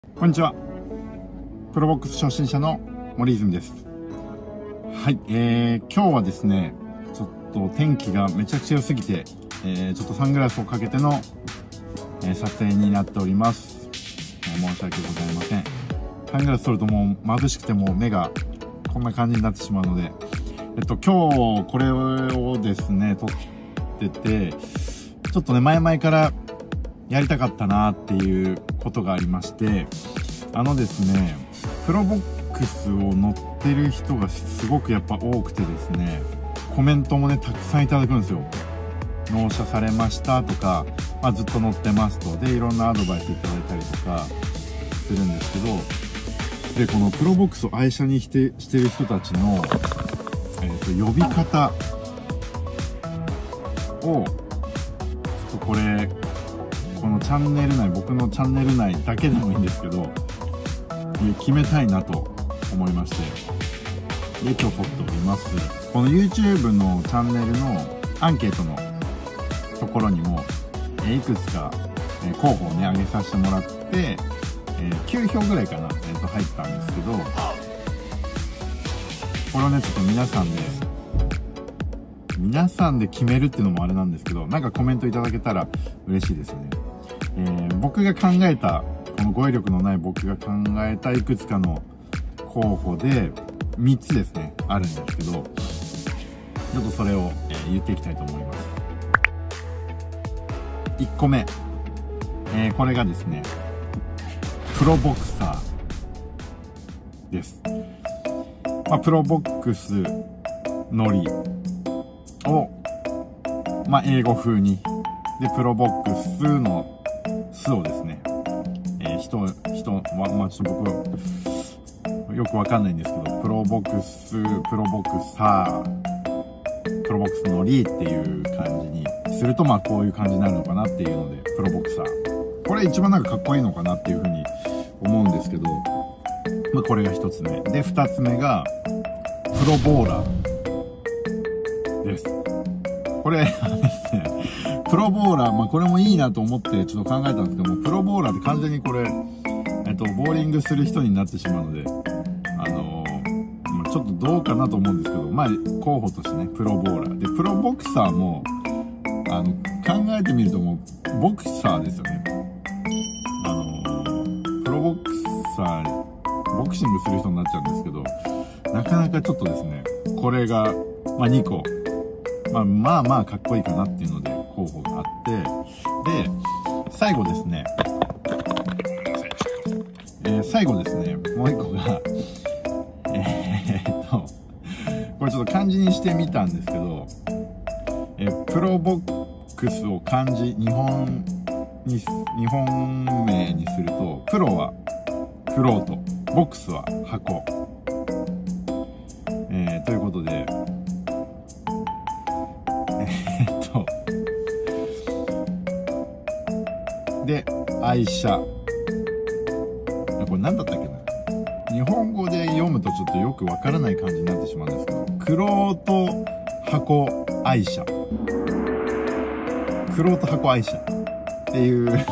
こんにちは。プロボックス初心者の森泉です。はい、今日はですね、ちょっと天気がめちゃくちゃ良すぎて、ちょっとサングラスをかけての、撮影になっております。申し訳ございません。サングラス取るともう眩しくてもう目がこんな感じになってしまうので、今日これをですね、撮ってて、ちょっとね、前々からやりたかったなっていうことがありまして、ですね、プロボックスを乗ってる人がすごくやっぱ多くてですね、コメントもね、たくさんいただくんですよ。納車されましたとか、ずっと乗ってますと。で、いろんなアドバイスいただいたりとかするんですけど、で、このプロボックスを愛車にしてる人たちの、呼び方を、ちょっとこれ、このチャンネル内、僕のチャンネル内だけでもいいんですけど、決めたいなと思いまして、で、今日撮っております。この YouTube のチャンネルのアンケートのところにも、いくつか候補をね、上げさせてもらって、9票ぐらいかな、入ったんですけど、これをね、ちょっと皆さんで決めるっていうのもあれなんですけど、なんかコメントいただけたら嬉しいですね。僕が考えた、この語彙力のない僕が考えたいくつかの候補で3つですね、あるんですけど、ちょっとそれを言っていきたいと思います。1個目、これがですね、プロボクサーです。プロボックス乗りを、英語風に、で、プロボックスのスをですね、ちょっと僕はよくわかんないんですけど、プロボックス、プロボクサー、プロボックス乗りっていう感じにすると、こういう感じになるのかなっていうので、プロボクサー。これ一番なんかかっこいいのかなっていうふうに思うんですけど、これが一つ目。で、二つ目が、プロボーラーです。これですね、プロボーラー、これもいいなと思ってちょっと考えたんですけども、プロボーラーって完全にこれ、ボーリングする人になってしまうので、ちょっとどうかなと思うんですけど、候補としてね、プロボーラー。で、プロボクサーも、考えてみるともう、ボクサーですよね。プロボクサー、ボクシングする人になっちゃうんですけど、なかなかちょっとですね、これが、2個、かっこいいかなっていうので候補があって、で、最後ですね、もう一個が、これちょっと漢字にしてみたんですけど、プロボックスを漢字、日本名にすると、プロはフロート、ボックスは箱。ということで、で、愛車。これ何だったっけな。日本語で読むとちょっとよくわからない感じになってしまうんですけど、クロート箱愛車。クロート箱愛車っていう名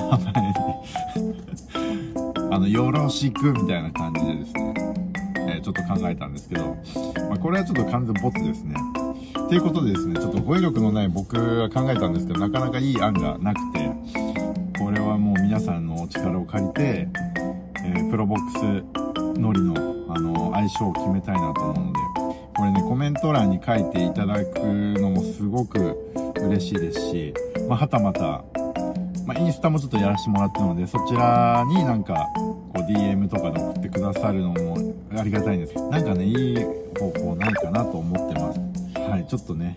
前で、よろしくみたいな感じでですね、ちょっと考えたんですけど、これはちょっと完全ボツですね。ということでですね、ちょっと語彙力のない僕が考えたんですけど、なかなかいい案がなくて、これはもう皆さんのお力を借りて、プロボックス乗りの、相性を決めたいなと思うので、これね、コメント欄に書いていただくのもすごく嬉しいですし、はたまた、インスタもちょっとやらせてもらってるので、そちらになんか、DM とかで送ってくださるのもありがたいんですけど、なんかね、いい方法ないかなと思ってます。はい、ちょっとね、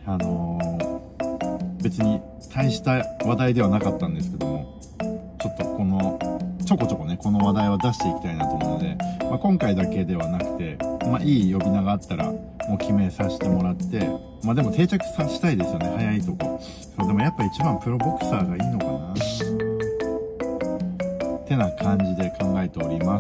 別に大した話題ではなかったんですけども、ちょっとちょこちょこね、この話題は出していきたいなと思うので、今回だけではなくて、いい呼び名があったら、もう決めさせてもらって、でも定着させたいですよね、早いとこ。そう、でもやっぱ一番プロボクサーがいいのかなってな感じで考えております。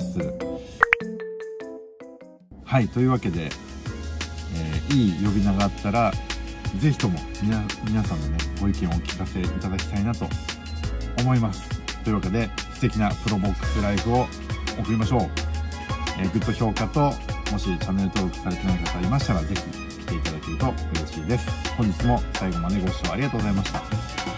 はい、というわけで、いい呼び名があったら、ぜひとも皆さんのね、ご意見をお聞かせいただきたいなと思います。というわけで、素敵なプロボックスライフを送りましょう。グッド評価と、もしチャンネル登録されてない方いましたら、ぜひ来ていただけると嬉しいです。本日も最後までご視聴ありがとうございました。